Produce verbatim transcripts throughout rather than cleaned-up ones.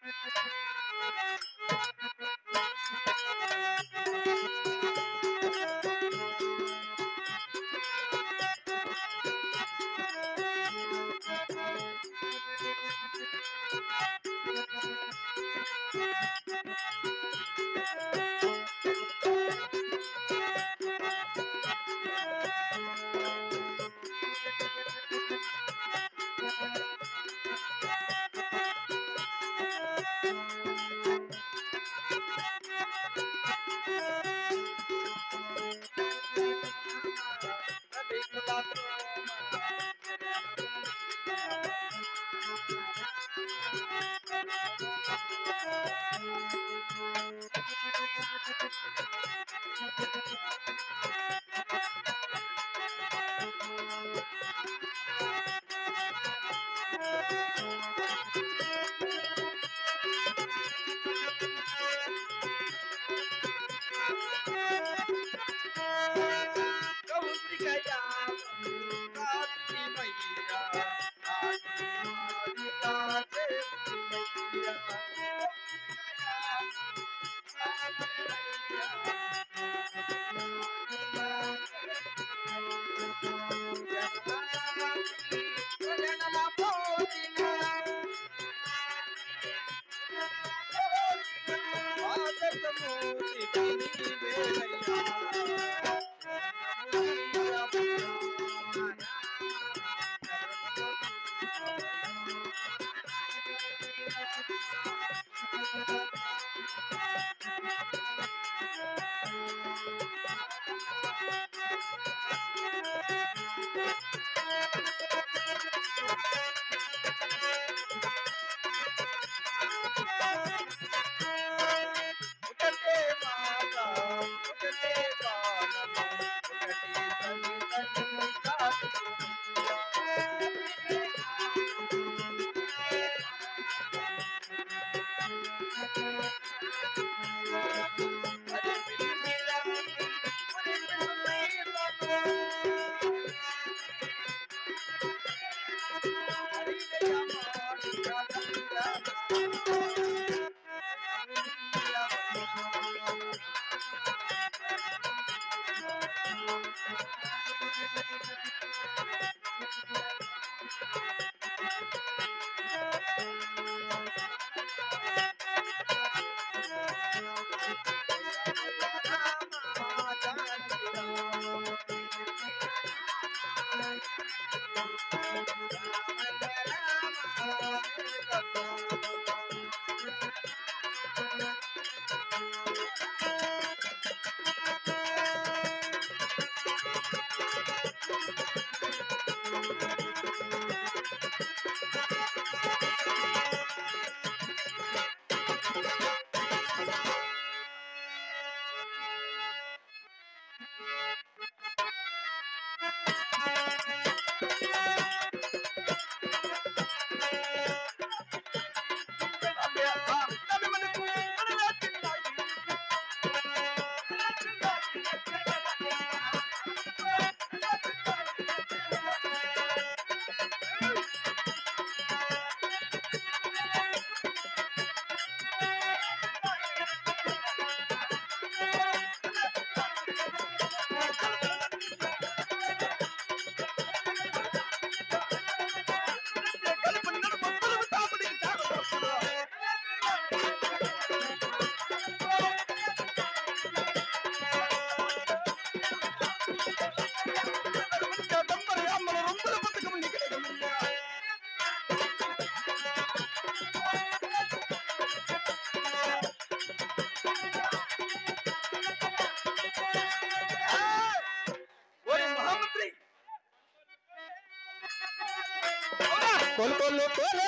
కోలు కోలు కోలు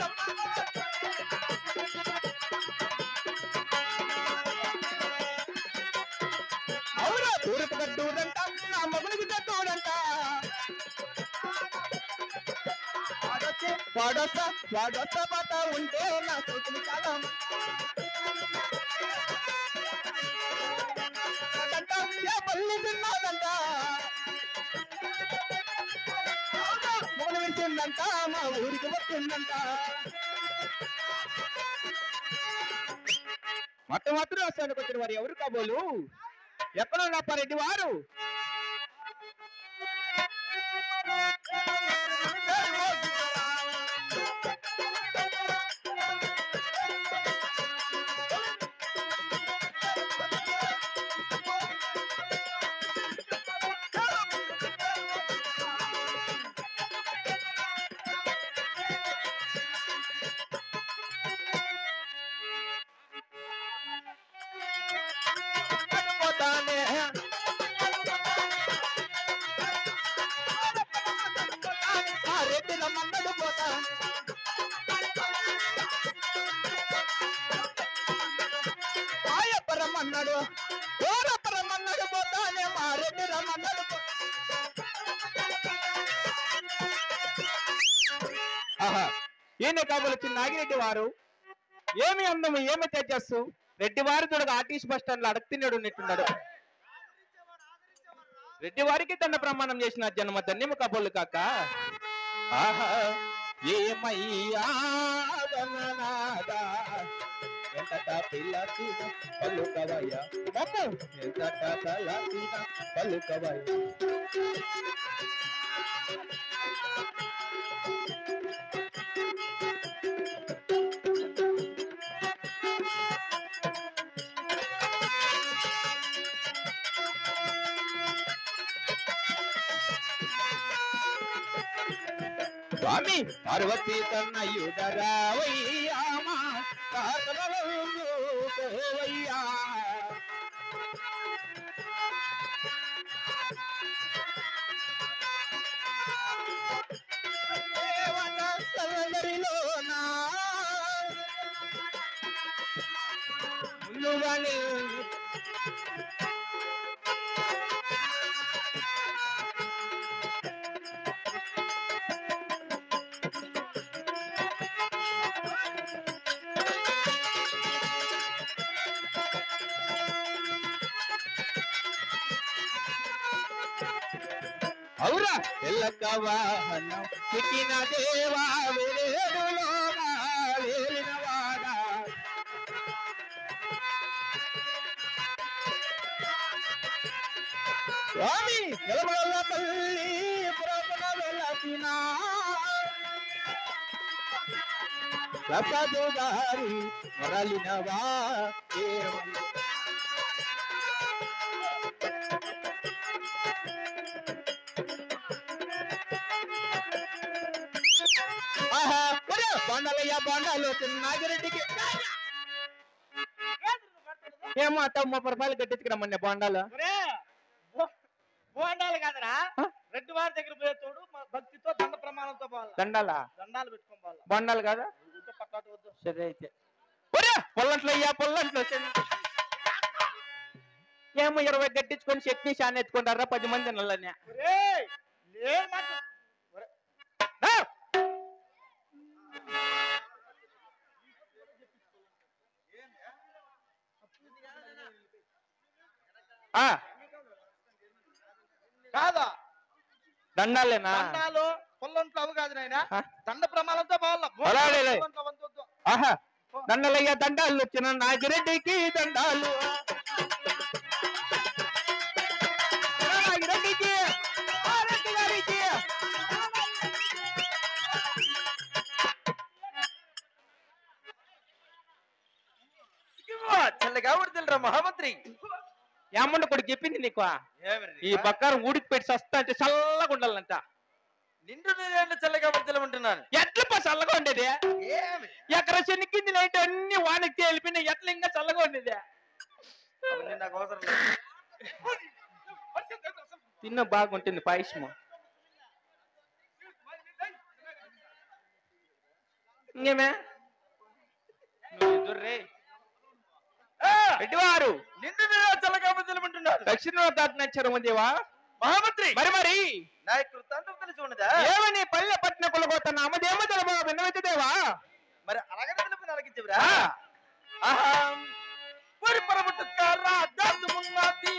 అవునా తూర్పు గడ్డూడంట నా మగునికి గడ్డూడంట వాడొస్తా వాడొస్తా పాట ఉంటే నా సోతులు చాలా పల్లి తిన్నాదంట మగన విడిచి వస్తుందంట మా ఊరికి వస్తుందంట. మొట్టమొదటి రాష్ట్రానికి వచ్చిన వారు ఎవరు కాబోలు? ఎక్కడ నప్పారెడ్డి వారు? రమ్మన్నాడు ఓరప్ప రమ్మన్నాడు పోతానే మా రెడ్డి రమ్మన్నాడు. ఆహా ఈయన కాబోలు వచ్చిన నాగిరెడ్డి వారు. ఏమి అందము ఏమి తేజస్సు. రెడ్డి వారి తోడుగా ఆర్టీసీ బస్ స్టాండ్ లో అడగతిన్నాడు నెట్టున్నాడు. రెడ్డి వారికి దండ ప్రమాణం చేసిన జన్మ ధన్యము కాబోలు కాక. ఆహా ఏమయ్యా ఎంతట పిల్లకిన పలుకవయ్య ఎంతట తలకిన పలుకవయ్య. స్వామి పార్వతీ తన్నయుడరావయ్యామా కాతలవయ్యా. దేవతలందరిలోనా ముందుగానే అవురా ఎల్లక వాహనం చిక్కిన దేవా వేడులోనా వేలినవాడా. స్వామి నిలబడల తల్లి పురపున వెలసిన ప్రసాదు గారి మొరలినవా. బాండాలయ్యా బాండాలు నాగిరెడ్డికి ఏమో అట్ట ముప్పై రూపాయలు కట్టించుకురమ్మన్నా బాండాలు. బోండాలు కాదరా రెడ్డి వారి దగ్గర పోయేతోడు భక్తితో దండ ప్రమాణంతో పోవాలి. దండాలా దండాలు పెట్టుకోవాలి. బాండాలు కదా పట్టాటు వద్దు. సరే అయితే పొల్లంట్లో అయ్యా పొల్లంట్లో ఏమో ఇరవై కట్టించుకొని చట్నీ షాన్ ఎత్తుకుంటారా పది మంది నల్లనే. కాదా దండాలేనా? దండాలు పొల్లంట్లో అవి కాదు నాయన దండ ప్రమాణంతో పోవాలి. ఆహా దండలయ్యా దండాలు వచ్చిన నాగిరెడ్డికి దండాలు. నాగిరెడ్డికి రెడ్డి గారికి చల్లగా ఉడిదిల్రా మహామంత్రి. ఏమన్నా కూడా చెప్పింది నీకు ఈ బక్కారం ఊడికి పెట్టి సస్తా అంటే చల్లగా ఉండాలంట. నిండు నీళ్ళు చల్లగా ఉడిదిలమంటున్నాను. ఎట్లా చల్లగా ఉండేది? ఎక్కడ చెనిక్కింది నైట్ అన్ని వానకి వెళ్ళిపోయినా ఎట్లా ఇంకా చల్లగా ఉండేది? నాకు అవసరం తిన్న బాగుంటుంది పాయసము. ఇంకేమే నువ్వు రెడ్డివారు నిండు చల్లగా ఉడిదిలమంటున్నారు. దక్షిణ దాటినచ్చారు దేవా మహామంత్రి. మరి మరి నా కృతాంతం తెలిసి ఉన్నదా? ఏమని పల్లె పట్టిన కొలగోత నామదేమో తెలుబా విన్నవితదేవా? మరి అలాగే తెలుపు నలగించవురా. అహం పురి పరముట్టుకారా దాసుమున్నది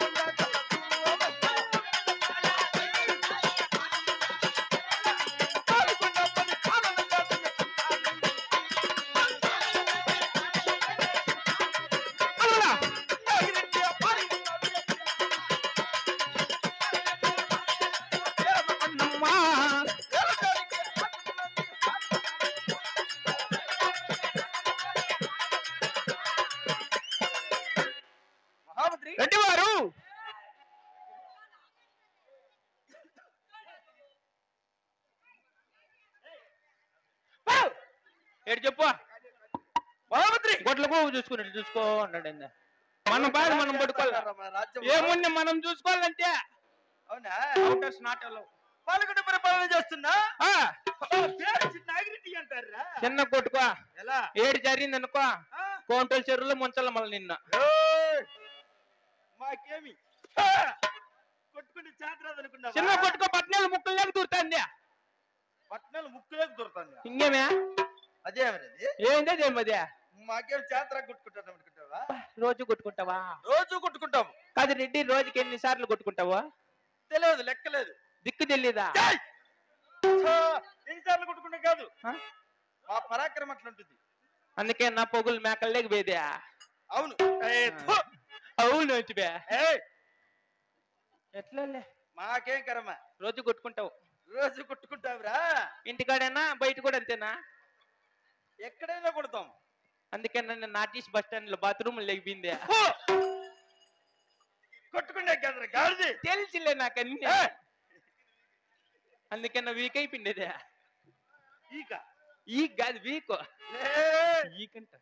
పాల్గొన్న ఏడు చెప్పు. మహామంత్రి గొడ్ల గోవు చూసుకున్నట్టు చూసుకో అన్నాడు. మనం బాగా మనం పడుకోవాలి. ఏముంది మనం చూసుకోవాలంటే. అవునా? అవుటర్స్ నాట్ అలౌ. పాలకొండ పరిపాలన చేస్తున్నా నాగిరెడ్డి అంటారా? చిన్న కొట్టుకో. ఎలా ఏడు జరిగింది అనుకో కోంటల చెరువులో ముంచాల మళ్ళీ నిన్న. మాకేమి కొట్టుకుని చేతరాదు అనుకున్నా. చిన్న కొట్టుకో పట్నాలు ముక్కల్లోకి దూరుతాంది. పట్నాలు ముక్కులోకి దొరుకుతుంది. ఇంకేమే అదే ఏందే అదే. మాకేం చేతరా కొట్టుకుంటాం అనుకుంటావా? రోజు కొట్టుకుంటావా? రోజు కొట్టుకుంటాం. కాదు రెడ్డి, రోజుకి ఎన్ని సార్లు కొట్టుకుంటావా? తెలియదు, లెక్కలేదు. దిక్కు తెలీదా? ఎన్నిసార్లు కొట్టుకుంటాం కాదు, మా పరాక్రమం అట్లుంటుంది. అందుకే నా పొగులు మేకల్లేకి పోయేదే. అవును అవును ఎట్లా మాకేం కర్మ. రోజు కొట్టుకుంటావు. రోజు కొట్టుకుంటావురా? ఇంటికాడైనా బయట కూడా అంతేనా? ఎక్కడైనా కొడతాం. అందుకే నన్ను నాటీస్ బస్ స్టాండ్ లో బాత్రూమ్ లేకపోయిందే. కొట్టుకుంటే కదా గాడిది. తెలిసిలే నాకు అన్ని. అందుకే నా వీక్ అయిపోయిండేదే. ఈక ఈ కాదు వీక్. ఈకంట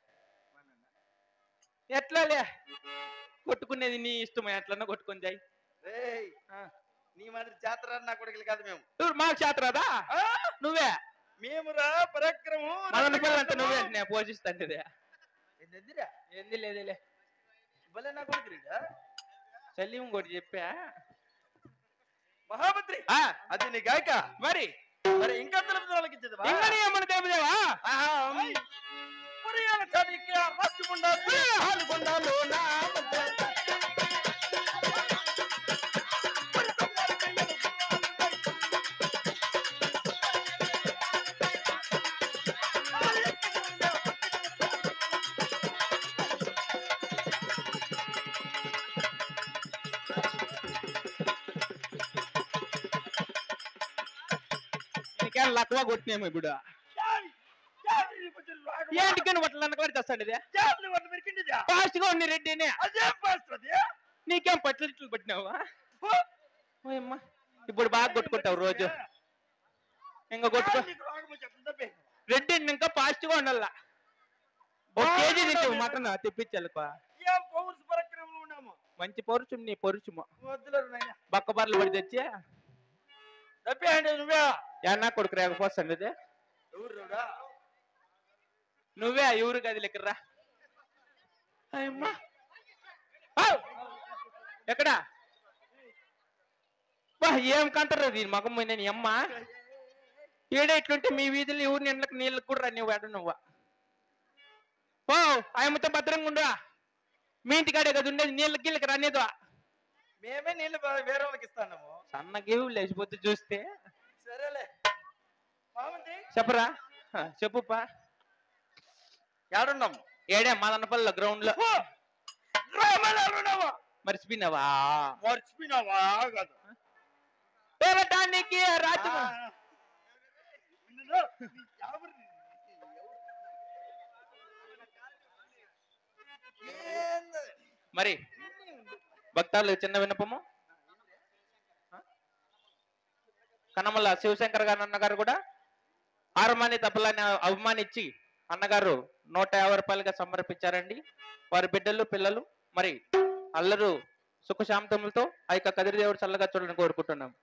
ఎట్లాలే కొట్టుకునేది నీ ఇష్టమే. ఎట్లన్నా కొట్టుకుని జాయి. నీ మాదిరి జాతర నా కొడుకులు కాదు మేము. మాకు చేతరాదా? నువ్వే మేము రా పరాక్రమం. మన పిల్లంటే నువ్వే నేను పోషిస్తాంటిదే. ఏంది లేదులే భలే నా కొడుకు. సలీం కూడా చెప్పా. మహామంత్రి అది నీ గాయక. మరి మరి ఇంకా తెలుపు వాళ్ళకి ఇచ్చేది ఏమన్నా తెలుపుదేవా? లక్వా కొట్టినేమో ఇప్పుడు. ఏంటికని బట్టలు అన్నకలాడి చేస్తాడు. ఫాస్ట్ గా ఉంది రెడ్డి. నీకేం పట్లు పట్టినావా? ఇప్పుడు బాగా కొట్టుకుంటావు రోజు. ఇంకా కొట్టుకో రెడ్డి. ఇంకా ఫాస్ట్ గా ఉండాల. ఒక కేజీ తింటావు మటన్ తెప్పించాలకో. మంచి పౌరుషం నీ పౌరుషము. బక్క బర్రెలు పడి తెచ్చి నువ్వే ఎన్నా కొడుకు రేకపోస్తాండి. నువ్వే ఎవరు గది లెక్కరా? ఎక్కడా బా ఏం కంటారు దీని మగం పోయిన నీ అమ్మ. ఏడే ఇట్లుంటే మీ వీధులు ఎవరు నీళ్ళకి నీళ్ళకి కూడా రా. నువ్వు ఎడ నువ్వా ఓ ఆయమ్మతో భద్రంగా ఉండు. మీ ఇంటికాడే కదా ఉండేది. నీళ్ళకి గీళ్ళకి రానేదు. మేమే నీళ్ళు వేరే వాళ్ళకి ఇస్తాము. సన్నగేవు లేచిపోతే చూస్తే. సరేలే చెప్పరా? చెప్పుపా. ఏడున్నాము? ఏడే మాదన్నపల్లిలో గ్రౌండ్ లో. మర్చిపోయినావా? మర్చిపోయినావా కాదు పేరటానికి రాజు. మరి భక్తాలు చిన్న విన్నపము. కనమల్ల శివశంకర్ గారు అన్నగారు కూడా ఆరమాని తప్పలని అవమానించి అన్నగారు నూట యాభై రూపాయలుగా సమర్పించారండి. వారి బిడ్డలు పిల్లలు మరి అల్లరు సుఖశాంతములతో ఆ యొక్క కదిరిదేవుడు చల్లగా చూడాలని కోరుకుంటున్నాం.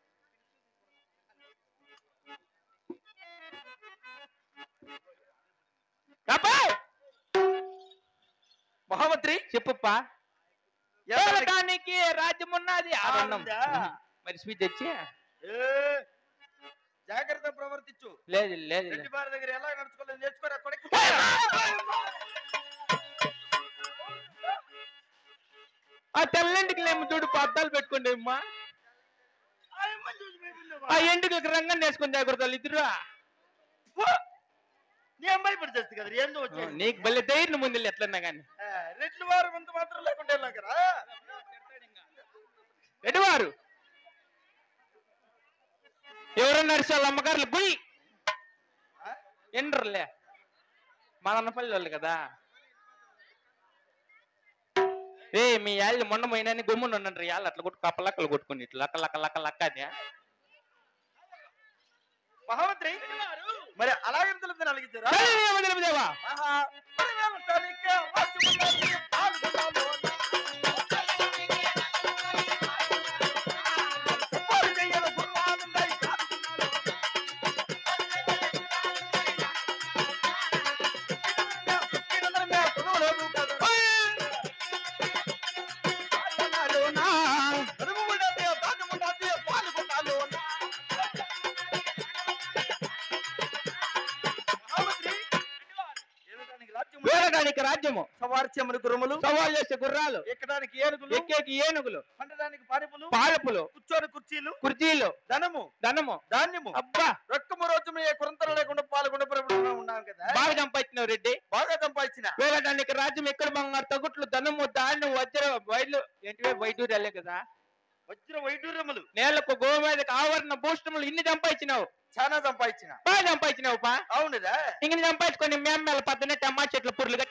మహామంత్రి చెప్పుప్పా. రాజ్యం ఉన్నది మరి స్వీట్ తెచ్చి జాగ్రత్త ప్రవర్తించు. లేదు లేదు వారి దగ్గర ఎలా నడుచుకోలేదు నేర్చుకోరా కొడుకు. ఆ తెల్లంటికి లేము చూడు పద్దాలు పెట్టుకోండి అమ్మా. ఆ ఎంటికి రంగం వేసుకుని జాగ్రత్తలు ఇద్దరు. నేను భయపడి చేస్తా కదా. ఏందో నీకు భలే ధైర్యం ముందు ఎట్లన్నా కానీ. రెడ్లు వారు అంత మాత్రం లేకుండా రెడ్డివారు ఎవరన్నా నడిచారు అమ్మగారులు గుయి ఎండ్రలే మా అన్నపల్లి వాళ్ళు కదా. ఏ మీ యాళ్ళు మొన్న పోయినా గుమ్మున ఉండండి. యాళ్ళు అట్లా కొట్టు కప్పలక్కలు కొట్టుకుని ఇట్లా లక్క లక్క లక్క లక్క అదే. మహామంత్రి మరి అలాగే తెలుపుతారు. రాజులేవా ఆహా, పరివేలటానికే రాజ్యమున్నది పాల్గొనాలోన. పరిచయల గుర్రాలున్నాయి పాల్గొనాలోన. ఇనుదల మే పురుగులేదు కదా. పాల్గొనాలోన. పరుగుమున్నది, రాజ్యమున్నది పాల్గొనాలోన. మహామంత్రి, ఏలటానికి రాజ్యము, వేరడానికి రాజ్యము, సవార్చ్యములు గురుములు, సవాల్ చేసే గుర్రాలు, ఎక్కడానికి ఏనుగులు, ఎక్కేకి ఏనుగులు, పండడానికి పారిపులు, పాలపులు, కూర్చోని కుర్చీలు, కుర్చీలు, ధనము, ధనము. ధాన్యము, అబ్బా రొక్కము రోజు ఏ కొరంతలు లేకుండా పాల్గొండ ప్రభుత్వం ఉన్నాం కదా. బాగా సంపాదించినావు రెడ్డి. బాగా సంపాదించిన వేరడానికి రాజ్యం ఎక్కడ బంగారు తగుట్లు, ధనము, ధాన్యం, వజ్ర వైద్యులు ఏంటివే వైడూర్యాలే కదా. వజ్ర వైడూర్యములు నేలకు గోమేదకు ఆవరణ భూషణములు ఇన్ని సంపాదించినావు. చాలా సంపాదించిన. బాగా సంపాదించినావు పా. అవునుదా. ఇంక సంపాదించుకొని మేమ్మేల పద్దనే టమా చెట్లు పుర్లు గట్టి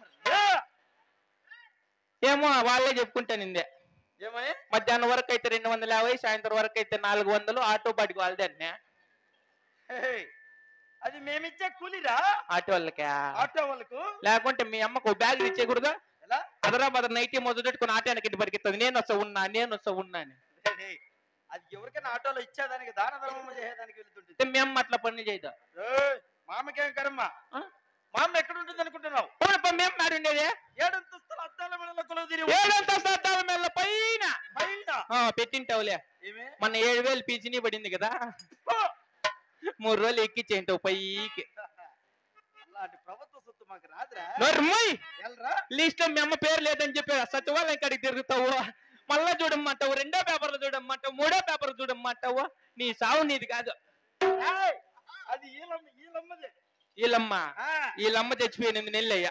ఏమో వాళ్ళే చెప్పుకుంటానిందే. ఏమని? మధ్యాహ్నం వరకు అయితే రెండు వందల యాభై, సాయంత్రం వరకు అయితే నాలుగు వందలు, ఆటో బాటికి వాళ్ళదే అన్నే. హే, అది మేమిచ్చే కూలిరా ఆటో వాళ్ళకా? ఆటో వాళ్ళకు. లేకుంటే మీ అమ్మకు బ్యాగ్ ఇచ్చేకూడదా? ఎలా? హైదరాబాద్ నైటీ మొదలెట్టుకుని ఆటో వెనకటి పరిగెత్తది, నేను వస్తా ఉన్నా నేను వస్తా ఉన్నా అని. హే, హే, అది ఎవరికైనా ఆటోలో ఇచ్చేదానికి దాన ధర్మం చేసేదానికి వెళ్తుంటుంది. మీ అమ్మ అట్లా పని చేయదా? ఏయ్, మామకేం కరమ్మ. ఆ? మా అమ్మ ఎక్కడ ఉంటుంది అనుకుంటున్నావు? అవునప్ప, మేము ఆడుండేది ఏడంతస్తుల అద్దాల మెడల కొలువు తీరి ఏడంత సత్తాల మీద పైన పైన. ఆ, పెట్టింటావులే. ఏమే? మన ఏడు వేలు పీచిని పడింది కదా, ఓ! మూడు రోజులు ఎక్కిచ్చేంటావు పైకి. అలాంటి ప్రభుత్వ సొత్తు మాకు రాదురా. నోర్మోయ్, ఎల్రా. లిస్ట్ లో మీ అమ్మ పేరు లేదని చెప్పి సచివాలయం కాడికి తిరుగుతావు. మళ్ళా చూడమ్మంటావు, రెండో పేపర్లు చూడమ్మంటావు, మూడో పేపర్ చూడమ్మంటావు. నీ సావు నీది కాదు. ఏయ్, అది ఈలమ్మ ఈలమ్మదే. వీళ్ళమ్మ ఆ. వీళ్ళమ్మ తెచ్చిపోయినది నెల్లయ్య.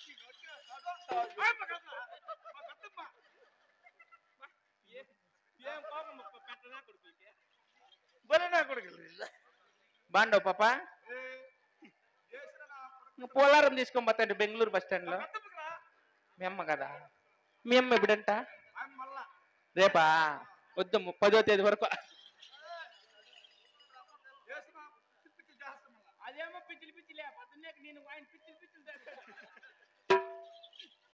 బలే నా కొడుకులు. బాండవు పాప, నువ్వు పోలారం తీసుకొని పోతాండి బెంగళూరు బస్ స్టాండ్ లో. మీ అమ్మ కదా? మీ అమ్మ ఎప్పుడంట? మళ్ళా రేపా? వద్దు, పదో తేదీ వరకు.